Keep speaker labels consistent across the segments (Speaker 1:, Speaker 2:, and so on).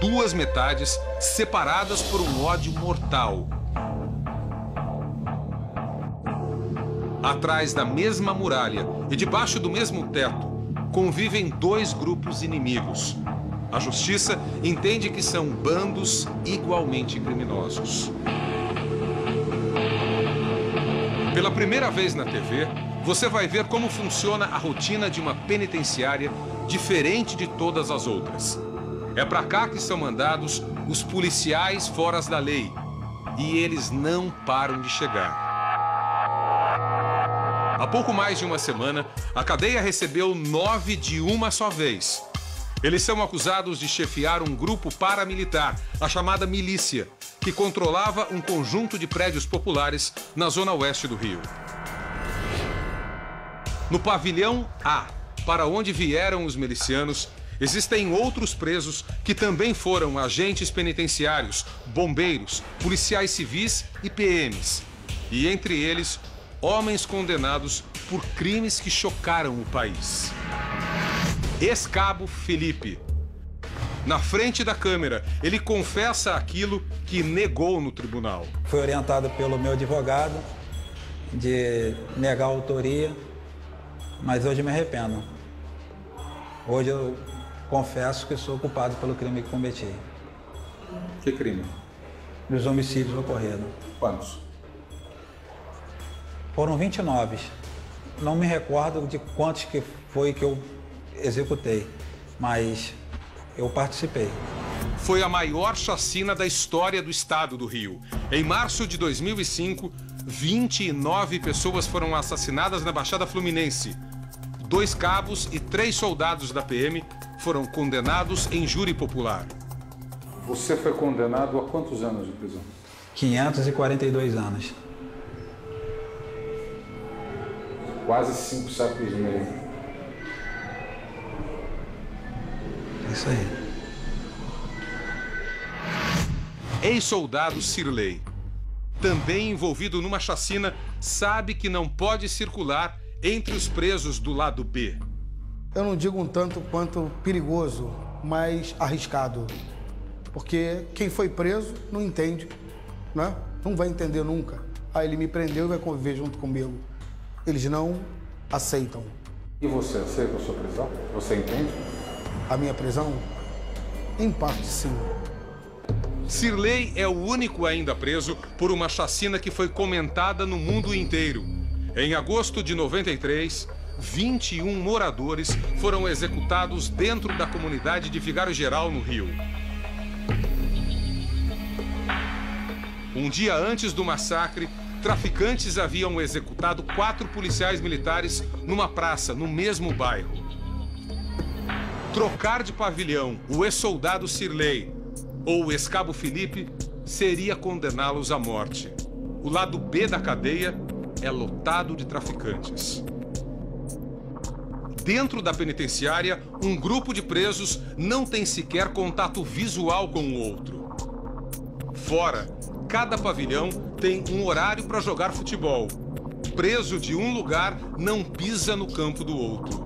Speaker 1: duas metades separadas por um ódio mortal. Atrás da mesma muralha e debaixo do mesmo teto, convivem dois grupos inimigos. A justiça entende que são bandos igualmente criminosos. Pela primeira vez na TV, você vai ver como funciona a rotina de uma penitenciária diferente de todas as outras. É para cá que são mandados os policiais fora da lei. E eles não param de chegar. Há pouco mais de uma semana, a cadeia recebeu 9 de uma só vez. Eles são acusados de chefiar um grupo paramilitar, a chamada milícia, que controlava um conjunto de prédios populares na zona oeste do Rio. No pavilhão A, para onde vieram os milicianos, existem outros presos que também foram agentes penitenciários, bombeiros, policiais civis e PMs. E entre eles, homens condenados por crimes que chocaram o país. Ex-cabo Felipe. Na frente da câmera, ele confessa aquilo que negou no tribunal.
Speaker 2: Fui orientado pelo meu advogado de negar a autoria, mas hoje me arrependo. Hoje eu confesso que sou culpado pelo crime que cometi.
Speaker 1: Que crime?
Speaker 2: Dos homicídios ocorridos.
Speaker 1: Quantos?
Speaker 2: Foram 29. Não me recordo de quantos que foi que eu executei, mas eu participei.
Speaker 1: Foi a maior chacina da história do estado do Rio. Em março de 2005, 29 pessoas foram assassinadas na Baixada Fluminense. 2 cabos e 3 soldados da PM foram condenados em júri popular.
Speaker 3: Você foi condenado a quantos anos de prisão?
Speaker 2: 542 anos.
Speaker 3: Quase 5 séculos e meio.
Speaker 2: Isso aí.
Speaker 1: Ex-soldado Cirlei, também envolvido numa chacina, sabe que não pode circular entre os presos do lado B.
Speaker 4: Eu não digo um tanto quanto perigoso, mas arriscado. Porque quem foi preso não entende, né? Não vai entender nunca. Aí ele me prendeu e vai conviver junto comigo. Eles não aceitam.
Speaker 3: E você aceita a sua prisão? Você entende?
Speaker 4: A minha prisão? Em parte, sim.
Speaker 1: Cirlei é o único ainda preso por uma chacina que foi comentada no mundo inteiro. Em agosto de 93, 21 moradores foram executados dentro da comunidade de Vigário Geral, no Rio. Um dia antes do massacre, traficantes haviam executado 4 policiais militares numa praça, no mesmo bairro. Trocar de pavilhão o ex-soldado Cirlei ou o ex-cabo Felipe seria condená-los à morte. O lado B da cadeia é lotado de traficantes. Dentro da penitenciária, um grupo de presos não tem sequer contato visual com o outro. Fora, cada pavilhão tem um horário para jogar futebol. Preso de um lugar não pisa no campo do outro.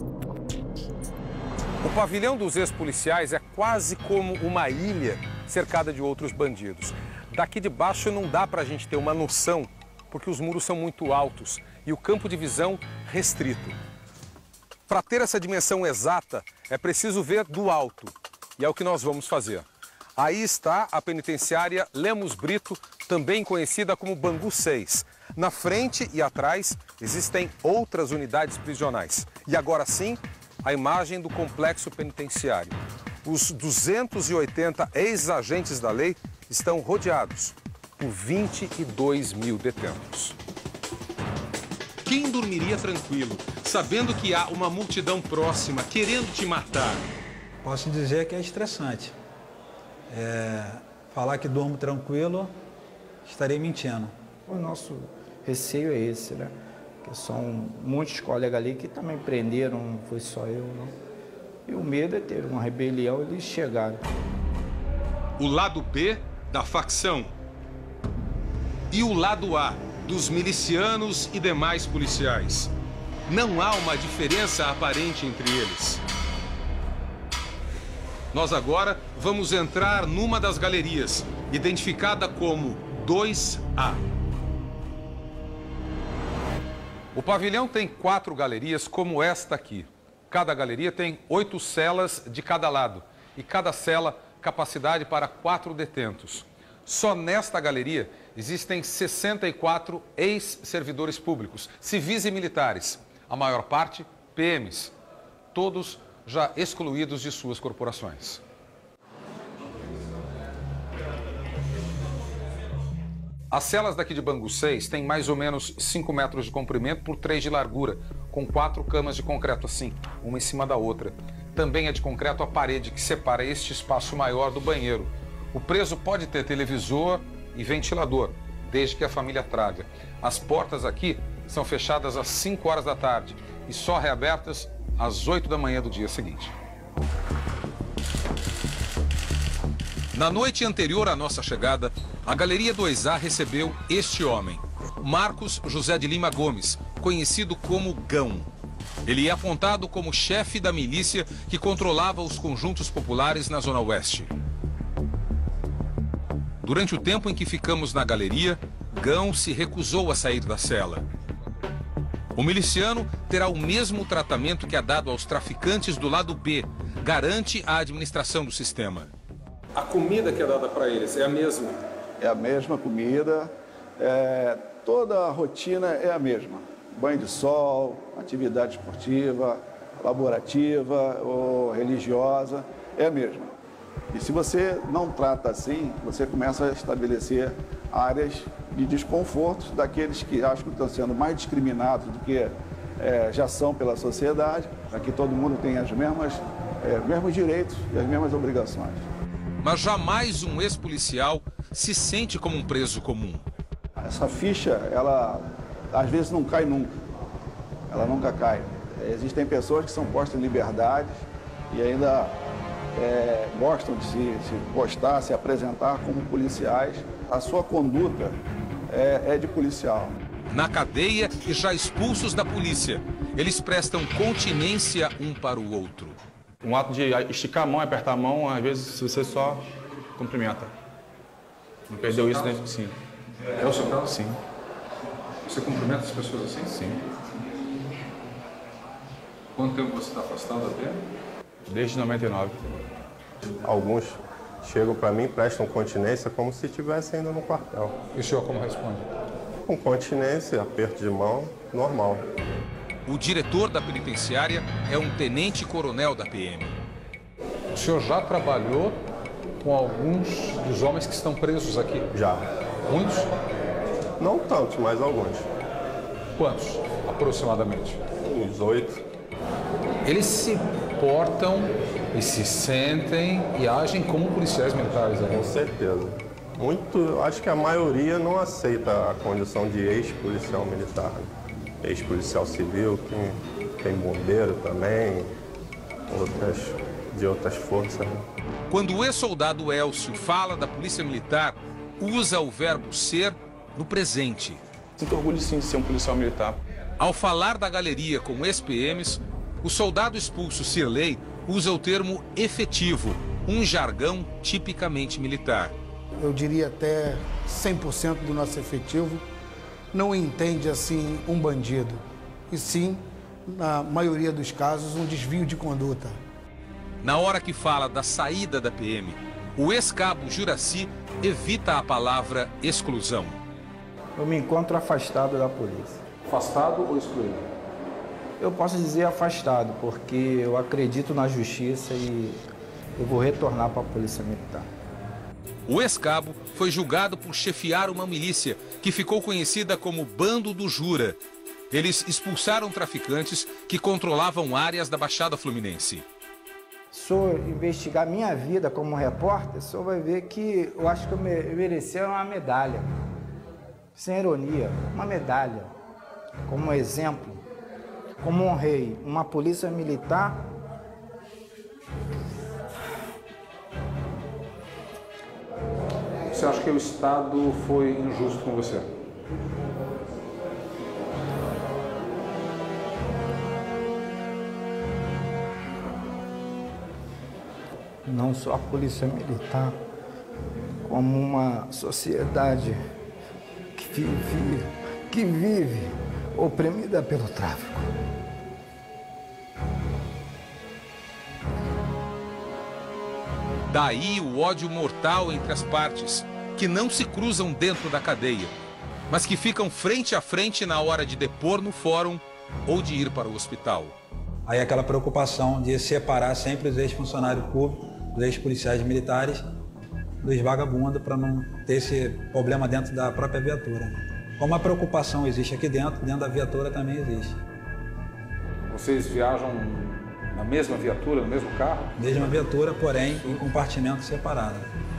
Speaker 1: O pavilhão dos ex-policiais é quase como uma ilha cercada de outros bandidos. Daqui de baixo não dá para a gente ter uma noção, porque os muros são muito altos e o campo de visão restrito. Para ter essa dimensão exata, é preciso ver do alto, e é o que nós vamos fazer. Aí está a penitenciária Lemos Brito, também conhecida como Bangu 6. Na frente e atrás existem outras unidades prisionais. E agora sim, a imagem do complexo penitenciário. Os 280 ex-agentes da lei estão rodeados por 22 mil detentos. Quem dormiria tranquilo, sabendo que há uma multidão próxima querendo te matar?
Speaker 2: Posso dizer que é estressante. Falar que durmo tranquilo, estarei mentindo.
Speaker 5: O nosso receio é esse, né? Que são muitos colegas ali que também prenderam, não foi só eu, não. E o medo é ter uma rebelião, eles chegaram.
Speaker 1: O lado B da facção e o lado A dos milicianos e demais policiais. Não há uma diferença aparente entre eles. Nós agora vamos entrar numa das galerias, identificada como 2A. O pavilhão tem 4 galerias como esta aqui. Cada galeria tem 8 celas de cada lado e cada cela capacidade para 4 detentos. Só nesta galeria existem 64 ex-servidores públicos, civis e militares, a maior parte PMs, todos já excluídos de suas corporações. As celas daqui de Bangu 6 têm mais ou menos 5 metros de comprimento por 3 de largura, com 4 camas de concreto assim, uma em cima da outra. Também é de concreto a parede que separa este espaço maior do banheiro. O preso pode ter televisor e ventilador, desde que a família traga. As portas aqui são fechadas às 5 horas da tarde e só reabertas às 8 da manhã do dia seguinte. Na noite anterior à nossa chegada, a Galeria 2A recebeu este homem, Marcos José de Lima Gomes, conhecido como Gão. Ele é apontado como chefe da milícia que controlava os conjuntos populares na Zona Oeste. Durante o tempo em que ficamos na galeria, Gão se recusou a sair da cela. O miliciano terá o mesmo tratamento que é dado aos traficantes do lado B, garante a administração do sistema. A comida que é dada para eles é a mesma?
Speaker 6: É a mesma comida, toda a rotina é a mesma. Banho de sol, atividade esportiva, laborativa ou religiosa, é a mesma. E se você não trata assim, você começa a estabelecer áreas de desconforto daqueles que acham que estão sendo mais discriminados do que já são pela sociedade, para que todo mundo tenha os mesmos direitos e as mesmas obrigações.
Speaker 1: Mas jamais um ex-policial se sente como um preso comum.
Speaker 6: Essa ficha, ela às vezes não cai nunca. Ela nunca cai. Existem pessoas que são postas em liberdade e ainda gostam de se postar, se apresentar como policiais. A sua conduta é de policial.
Speaker 1: Na cadeia e já expulsos da polícia, eles prestam continência um para o outro.
Speaker 7: Um ato de esticar a mão, apertar a mão, às vezes você só cumprimenta. Não perdeu isso dentro de si.
Speaker 3: É o seu caso?
Speaker 7: Sim.
Speaker 3: Você cumprimenta as pessoas assim?
Speaker 7: Sim.
Speaker 3: Quanto tempo você está afastado da pena?
Speaker 7: Desde 99.
Speaker 8: Alguns chegam para mim e prestam continência como se estivesse ainda no quartel.
Speaker 3: E o senhor como responde?
Speaker 8: Com continência, aperto de mão, normal.
Speaker 1: O diretor da penitenciária é um tenente-coronel da PM.
Speaker 3: O senhor já trabalhou com alguns dos homens que estão presos aqui?
Speaker 8: Já.
Speaker 3: Muitos?
Speaker 8: Não tantos, mas alguns.
Speaker 3: Quantos, aproximadamente?
Speaker 8: Uns 8.
Speaker 3: Eles se portam e se sentem e agem como policiais militares
Speaker 8: Com
Speaker 3: ainda.
Speaker 8: certeza. Acho que a maioria não aceita a condição de ex-policial militar. Ex-policial civil, tem bombeiro também, de outras forças.
Speaker 1: Quando o ex-soldado Elcio fala da polícia militar, usa o verbo ser no presente.
Speaker 7: Sinto orgulho sim de ser um policial militar.
Speaker 1: Ao falar da galeria com ex-PMs, o soldado expulso Cirlei usa o termo efetivo, um jargão tipicamente militar.
Speaker 4: Eu diria até 100% do nosso efetivo não entende assim um bandido, e sim, na maioria dos casos, um desvio de conduta.
Speaker 1: Na hora que fala da saída da PM, o ex-cabo Juraci evita a palavra exclusão.
Speaker 5: Eu me encontro afastado da polícia.
Speaker 3: Afastado ou excluído?
Speaker 5: Eu posso dizer afastado, porque eu acredito na justiça e eu vou retornar para a Polícia Militar.
Speaker 1: O ex-cabo foi julgado por chefiar uma milícia que ficou conhecida como Bando do Jura. Eles expulsaram traficantes que controlavam áreas da Baixada Fluminense.
Speaker 5: Se eu investigar minha vida como repórter, o senhor vai ver que eu acho que eu merecia uma medalha. Sem ironia, uma medalha. Como exemplo, como honrei uma polícia militar.
Speaker 3: Você acha que o Estado foi injusto com você?
Speaker 5: não só a Polícia Militar, como uma sociedade que vive oprimida pelo tráfico.
Speaker 1: Daí o ódio mortal entre as partes, que não se cruzam dentro da cadeia, mas que ficam frente a frente na hora de depor no fórum ou de ir para o hospital.
Speaker 2: Aí aquela preocupação de separar sempre os ex-funcionários públicos, os ex-policiais militares, dos vagabundos, para não ter esse problema dentro da própria viatura. Como a preocupação existe aqui dentro da viatura também existe.
Speaker 3: Vocês viajam na mesma viatura, no mesmo carro?
Speaker 2: Mesma viatura, porém em compartimentos separados.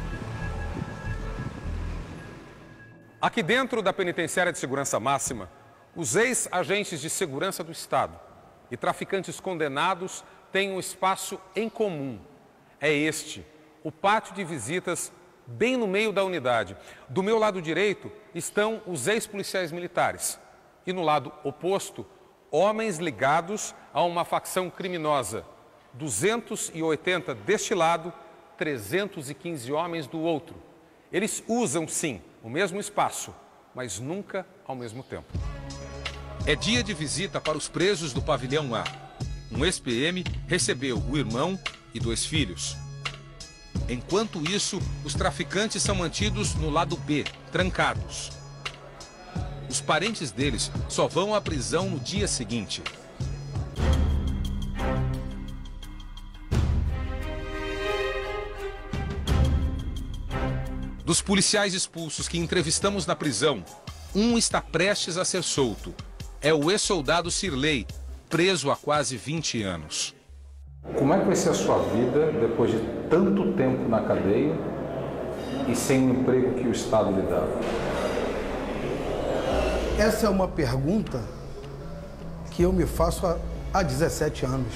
Speaker 1: Aqui dentro da Penitenciária de Segurança Máxima, os ex-agentes de segurança do Estado e traficantes condenados têm um espaço em comum. É este, o pátio de visitas, bem no meio da unidade. Do meu lado direito estão os ex-policiais militares e no lado oposto, homens ligados a uma facção criminosa. 280 deste lado, 315 homens do outro. Eles usam, sim, o mesmo espaço, mas nunca ao mesmo tempo. É dia de visita para os presos do pavilhão A. Um ex-PM recebeu o irmão e 2 filhos. Enquanto isso, os traficantes são mantidos no lado B, trancados. Os parentes deles só vão à prisão no dia seguinte. Dos policiais expulsos que entrevistamos na prisão, um está prestes a ser solto. É o ex-soldado Sirley, preso há quase 20 anos.
Speaker 3: Como é que vai ser a sua vida depois de tanto tempo na cadeia e sem o emprego que o Estado lhe dá?
Speaker 4: Essa é uma pergunta que eu me faço há 17 anos.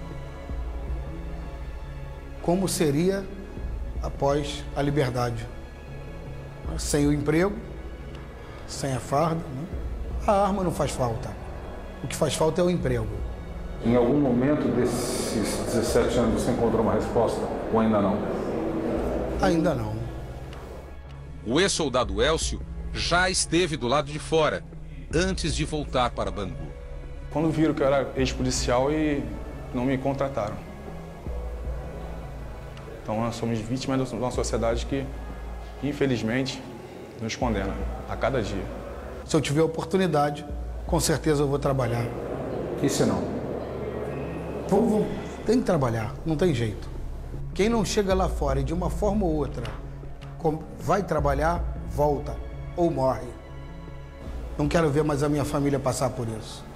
Speaker 4: Como seria após a liberdade? Sem o emprego, sem a farda, né? A arma não faz falta. O que faz falta é o emprego.
Speaker 3: Em algum momento desses 17 anos você encontrou uma resposta ou ainda não?
Speaker 4: Ainda não.
Speaker 1: O ex-soldado Elcio já esteve do lado de fora, antes de voltar para Bangu.
Speaker 7: Quando viram que eu era ex-policial e não me contrataram. Então nós somos vítimas de uma sociedade que, infelizmente, nos condena a cada dia.
Speaker 4: Se eu tiver oportunidade, com certeza eu vou trabalhar.
Speaker 3: E se não?
Speaker 4: Tem que trabalhar, não tem jeito. Quem não chega lá fora e de uma forma ou outra vai trabalhar, volta ou morre. Não quero ver mais a minha família passar por isso.